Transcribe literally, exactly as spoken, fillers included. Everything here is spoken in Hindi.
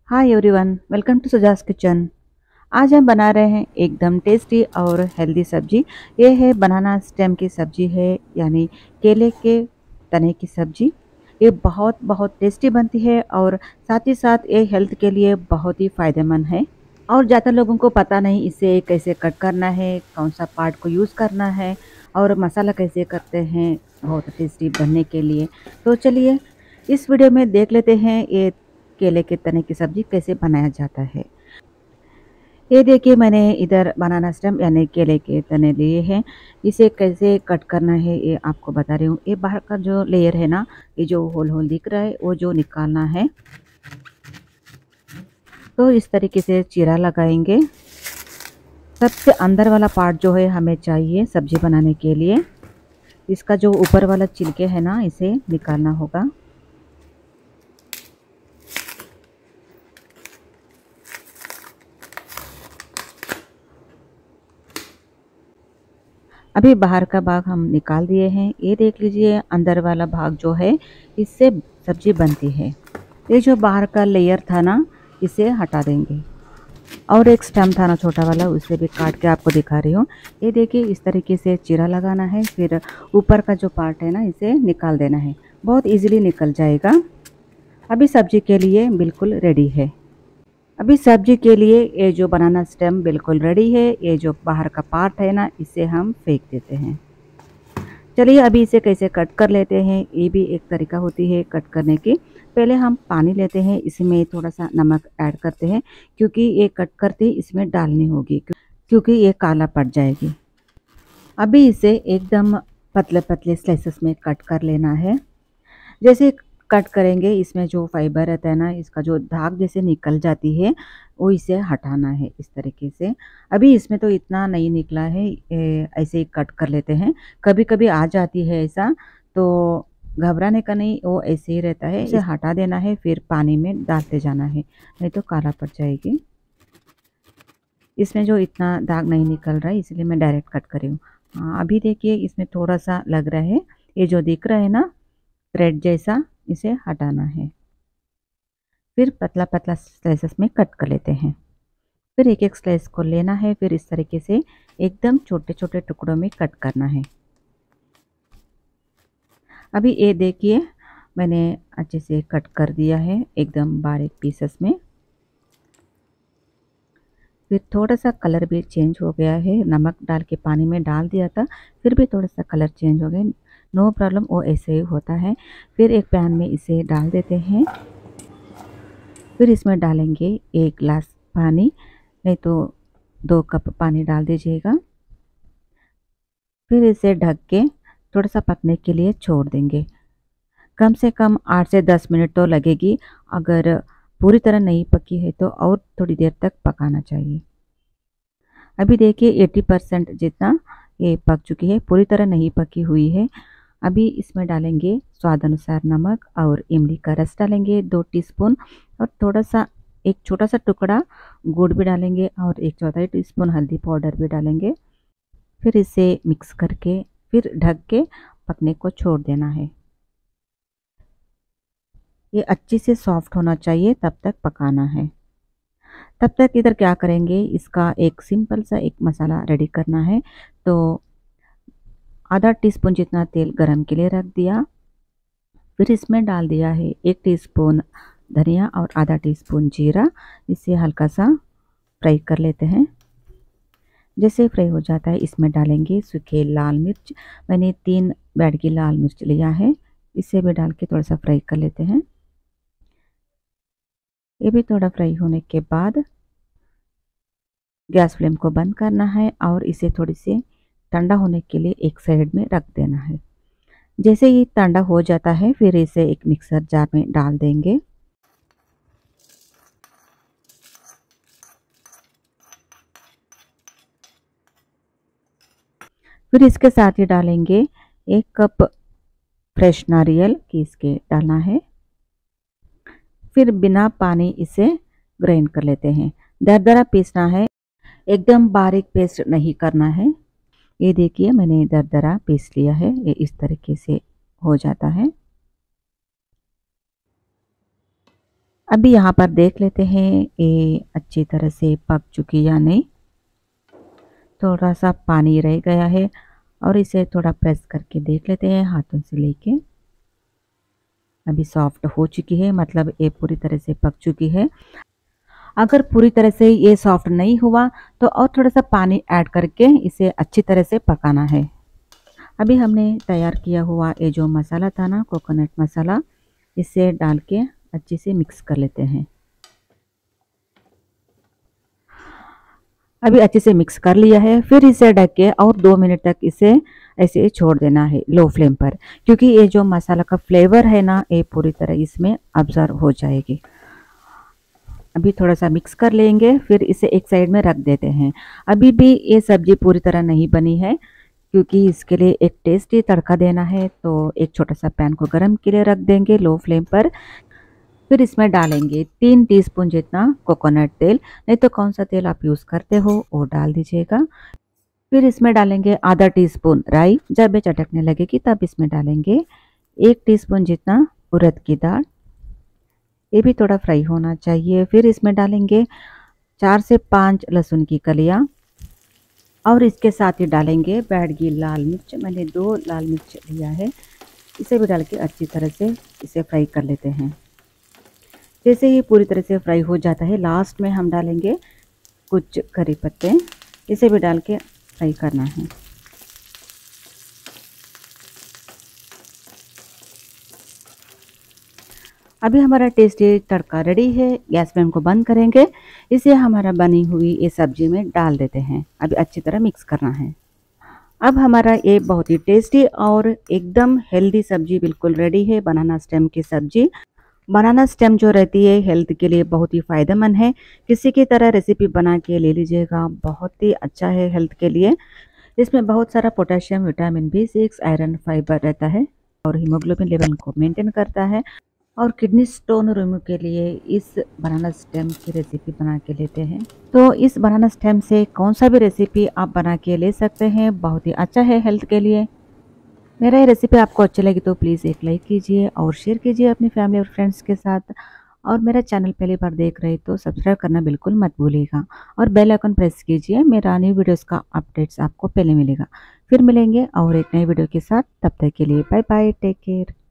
Hi everyone, welcome to Suja's kitchen. आज हम बना रहे हैं एकदम टेस्टी और हेल्दी सब्जी। ये है बनाना स्टेम की सब्जी है, यानी केले के तने की सब्जी। ये बहुत बहुत टेस्टी बनती है और साथ ही साथ ये हेल्थ के लिए बहुत ही फ़ायदेमंद है। और ज़्यादा लोगों को पता नहीं इसे कैसे कट करना है, कौन सा पार्ट को यूज़ करना है और मसाला कैसे करते हैं बहुत टेस्टी बनने के लिए। तो चलिए इस वीडियो में देख लेते हैं ये केले के तने की सब्जी कैसे बनाया जाता है। ये देखिए मैंने इधर बनाना स्टेम यानी केले के तने लिए हैं। इसे कैसे कट करना है ये आपको बता रही हूँ। ये बाहर का जो लेयर है ना, ये जो होल होल दिख रहा है वो जो निकालना है। तो इस तरीके से चीरा लगाएंगे। सबसे अंदर वाला पार्ट जो है हमें चाहिए सब्जी बनाने के लिए। इसका जो ऊपर वाला छिलके है ना, इसे निकालना होगा। अभी बाहर का भाग हम निकाल दिए हैं। ये देख लीजिए अंदर वाला भाग जो है इससे सब्जी बनती है। ये जो बाहर का लेयर था ना, इसे हटा देंगे। और एक स्टेम था ना छोटा वाला, उसे भी काट के आपको दिखा रही हूँ। ये देखिए इस तरीके से चीरा लगाना है, फिर ऊपर का जो पार्ट है ना इसे निकाल देना है। बहुत इजीली निकल जाएगा। अभी सब्जी के लिए बिल्कुल रेडी है। अभी सब्जी के लिए ये जो बनाना स्टेम बिल्कुल रेडी है। ये जो बाहर का पार्ट है ना, इसे हम फेंक देते हैं। चलिए अभी इसे कैसे कट कर लेते हैं। ये भी एक तरीका होती है कट करने की। पहले हम पानी लेते हैं, इसमें थोड़ा सा नमक ऐड करते हैं, क्योंकि ये कट करते ही इसमें डालनी होगी, क्योंकि ये काला पड़ जाएगी। अभी इसे एकदम पतले पतले स्लाइसेस में कट कर लेना है। जैसे कट करेंगे इसमें जो फाइबर रहता है ना, इसका जो दाग जैसे निकल जाती है वो इसे हटाना है इस तरीके से। अभी इसमें तो इतना नहीं निकला है, ऐसे ही कट कर लेते हैं। कभी कभी आ जाती है ऐसा, तो घबराने का नहीं, वो ऐसे ही रहता है। इसे हटा देना है, फिर पानी में डालते जाना है, नहीं तो काला पड़ जाएगी। इसमें जो इतना दाग नहीं निकल रहा है इसलिए मैं डायरेक्ट कट कर रही हूँ। हाँ अभी देखिए इसमें थोड़ा सा लग रहा है, ये जो दिख रहा है ना थ्रेड जैसा, इसे हटाना है। फिर पतला पतला स्लाइसेस में कट कर लेते हैं। फिर एक एक स्लाइस को लेना है, फिर इस तरीके से एकदम छोटे छोटे टुकड़ों में कट करना है। अभी ये देखिए मैंने अच्छे से कट कर दिया है एकदम बारीक पीसेस में। फिर थोड़ा सा कलर भी चेंज हो गया है, नमक डाल के पानी में डाल दिया था, फिर भी थोड़ा सा कलर चेंज हो गया। नो प्रॉब्लम, वो ऐसे ही होता है। फिर एक पैन में इसे डाल देते हैं। फिर इसमें डालेंगे एक गिलास पानी, नहीं तो दो कप पानी डाल दीजिएगा। फिर इसे ढक के थोड़ा सा पकने के लिए छोड़ देंगे। कम से कम आठ से दस मिनट तो लगेगी। अगर पूरी तरह नहीं पकी है तो और थोड़ी देर तक पकाना चाहिए। अभी देखिए अस्सी परसेंट जितना ये पक चुकी है, पूरी तरह नहीं पकी हुई है। अभी इसमें डालेंगे स्वाद अनुसार नमक और इमली का रस डालेंगे दो टीस्पून, और थोड़ा सा एक छोटा सा टुकड़ा गुड़ भी डालेंगे, और एक चौथाई टीस्पून हल्दी पाउडर भी डालेंगे। फिर इसे मिक्स करके फिर ढक के पकने को छोड़ देना है। ये अच्छी से सॉफ्ट होना चाहिए, तब तक पकाना है। तब तक इधर क्या करेंगे, इसका एक सिंपल सा एक मसाला रेडी करना है। तो आधा टीस्पून जितना तेल गरम के लिए रख दिया। फिर इसमें डाल दिया है एक टीस्पून धनिया और आधा टीस्पून जीरा। इसे हल्का सा फ्राई कर लेते हैं। जैसे फ्राई हो जाता है इसमें डालेंगे सूखे लाल मिर्च। मैंने तीन बैडगी लाल मिर्च लिया है, इसे भी डाल के थोड़ा सा फ्राई कर लेते हैं। ये भी थोड़ा फ्राई होने के बाद गैस फ्लेम को बंद करना है और इसे थोड़ी सी ठंडा होने के लिए एक साइड में रख देना है। जैसे ही ठंडा हो जाता है फिर इसे एक मिक्सर जार में डाल देंगे। फिर इसके साथ ही डालेंगे एक कप फ्रेश नारियल पीस के डालना है। फिर बिना पानी इसे ग्राइंड कर लेते हैं। दरदरा पीसना है, एकदम बारीक पेस्ट नहीं करना है। ये देखिए मैंने दरदरा पीस लिया है, ये इस तरीके से हो जाता है। अभी यहाँ पर देख लेते हैं ये अच्छी तरह से पक चुकी या नहीं। थोड़ा सा पानी रह गया है और इसे थोड़ा प्रेस करके देख लेते हैं हाथों से लेके। अभी सॉफ्ट हो चुकी है, मतलब ये पूरी तरह से पक चुकी है। अगर पूरी तरह से ये सॉफ्ट नहीं हुआ तो और थोड़ा सा पानी ऐड करके इसे अच्छी तरह से पकाना है। अभी हमने तैयार किया हुआ ये जो मसाला था ना, कोकोनट मसाला, इसे डाल के अच्छे से मिक्स कर लेते हैं। अभी अच्छे से मिक्स कर लिया है, फिर इसे ढक के और दो मिनट तक इसे ऐसे छोड़ देना है लो फ्लेम पर, क्योंकि ये जो मसाला का फ्लेवर है ना, ये पूरी तरह इसमें अब्जर्व हो जाएगी। अभी थोड़ा सा मिक्स कर लेंगे, फिर इसे एक साइड में रख देते हैं। अभी भी ये सब्जी पूरी तरह नहीं बनी है, क्योंकि इसके लिए एक टेस्टी तड़का देना है। तो एक छोटा सा पैन को गरम के लिए रख देंगे लो फ्लेम पर। फिर इसमें डालेंगे तीन टीस्पून जितना कोकोनट तेल, नहीं तो कौन सा तेल आप यूज़ करते हो वो डाल दीजिएगा। फिर इसमें डालेंगे आधा टीस्पून राई, जब ये चटकने लगेगी तब इसमें डालेंगे एक टीस्पून जितना उड़द की दाल, ये भी थोड़ा फ्राई होना चाहिए। फिर इसमें डालेंगे चार से पाँच लहसुन की कलियाँ और इसके साथ ही डालेंगे बैडगी लाल मिर्च, मैंने दो लाल मिर्च लिया है। इसे भी डाल के अच्छी तरह से इसे फ्राई कर लेते हैं। जैसे ही पूरी तरह से फ्राई हो जाता है, लास्ट में हम डालेंगे कुछ करी पत्ते, इसे भी डाल के फ्राई करना है। अभी हमारा टेस्टी तड़का रेडी है। गैस फ्लेम को बंद करेंगे, इसे हमारा बनी हुई ये सब्जी में डाल देते हैं। अभी अच्छी तरह मिक्स करना है। अब हमारा ये बहुत ही टेस्टी और एकदम हेल्दी सब्जी बिल्कुल रेडी है, बनाना स्टेम की सब्जी। बनाना स्टेम जो रहती है हेल्थ के लिए बहुत ही फ़ायदेमंद है। किसी की तरह रेसिपी बना के ले लीजिएगा, बहुत ही अच्छा है हेल्थ के लिए। इसमें बहुत सारा potassium, vitamin B six, iron, fibre रहता है और हीमोग्लोबिन लेवल को मेंटेन करता है। और किडनी स्टोन रिमूव के लिए इस बनाना स्टेम की रेसिपी बना के लेते हैं। तो इस बनाना स्टेम से कौन सा भी रेसिपी आप बना के ले सकते हैं, बहुत ही अच्छा है हेल्थ के लिए। मेरा ये रेसिपी आपको अच्छी लगी तो प्लीज़ एक लाइक कीजिए और शेयर कीजिए अपनी फैमिली और फ्रेंड्स के साथ। और मेरा चैनल पहली बार देख रहे तो सब्सक्राइब करना बिल्कुल मत भूलिएगा और बेल आइकन प्रेस कीजिए, मेरा न्यू वीडियोस का अपडेट्स आपको पहले मिलेगा। फिर मिलेंगे और एक नई वीडियो के साथ, तब तक के लिए बाय बाय, टेक केयर।